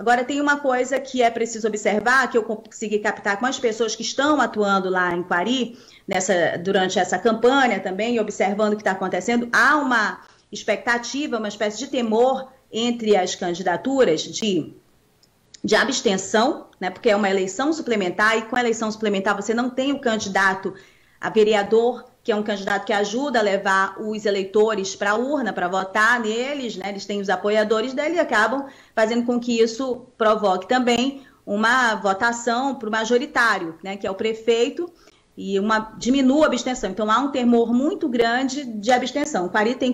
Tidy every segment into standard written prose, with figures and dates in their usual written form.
Agora, tem uma coisa que é preciso observar, que eu consegui captar com as pessoas que estão atuando lá em Coari, durante essa campanha também, observando o que está acontecendo. Há uma expectativa, uma espécie de temor entre as candidaturas de abstenção, né, porque é uma eleição suplementar, e com a eleição suplementar você não tem o candidato a vereador, que é um candidato que ajuda a levar os eleitores para a urna, para votar neles, né? Eles têm os apoiadores dele e acabam fazendo com que isso provoque também uma votação para o majoritário, né? Que é o prefeito, e diminua a abstenção. Então, há um temor muito grande de abstenção. O Coari tem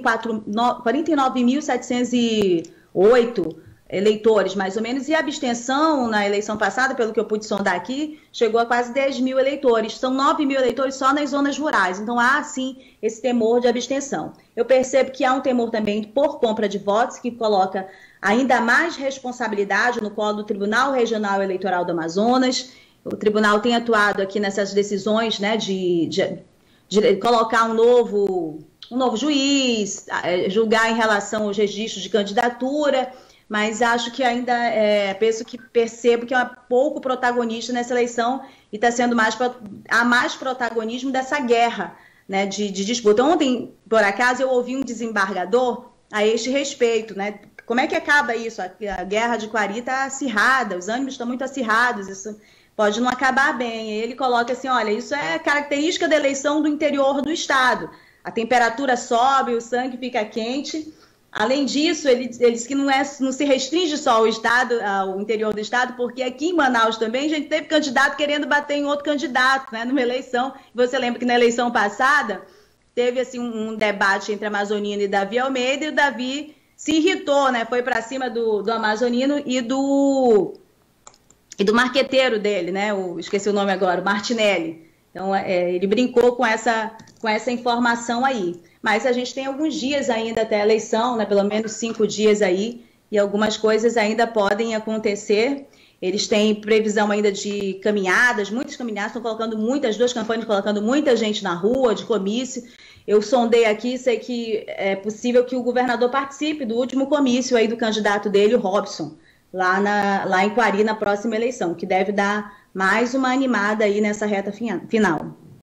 49.708 eleitores, mais ou menos, e a abstenção na eleição passada, pelo que eu pude sondar aqui, chegou a quase 10 mil eleitores. São 9 mil eleitores só nas zonas rurais. Então, há, sim, esse temor de abstenção. Eu percebo que há um temor também por compra de votos, que coloca ainda mais responsabilidade no colo do Tribunal Regional Eleitoral do Amazonas. O tribunal tem atuado aqui nessas decisões, né, de colocar um novo juiz, julgar em relação aos registros de candidatura, mas acho que ainda percebo que é pouco protagonista nessa eleição e está sendo há mais protagonismo dessa guerra, né, de disputa. Ontem, por acaso, eu ouvi um desembargador a este respeito, né? Como é que acaba isso? A guerra de Coari está acirrada, os ânimos estão muito acirrados, isso pode não acabar bem. Ele coloca assim, olha, isso é característica da eleição do interior do estado. A temperatura sobe, o sangue fica quente. Além disso, ele diz que não se restringe só ao interior do estado, porque aqui em Manaus também a gente teve candidato querendo bater em outro candidato, né, numa eleição. Você lembra que na eleição passada teve assim, um debate entre Amazonino e Davi Almeida, e o Davi se irritou, né, foi para cima do Amazonino e do marqueteiro dele, né, esqueci o nome agora, o Martinelli. Então, ele brincou com essa informação aí. Mas a gente tem alguns dias ainda até a eleição, né? Pelo menos 5 dias aí, e algumas coisas ainda podem acontecer. Eles têm previsão ainda de caminhadas, muitas caminhadas, estão colocando as duas campanhas colocando muita gente na rua, de comício. Eu sondei aqui, sei que é possível que o governador participe do último comício aí do candidato dele, o Robson, lá em Coari, na próxima eleição, que deve dar mais uma animada aí nessa reta final.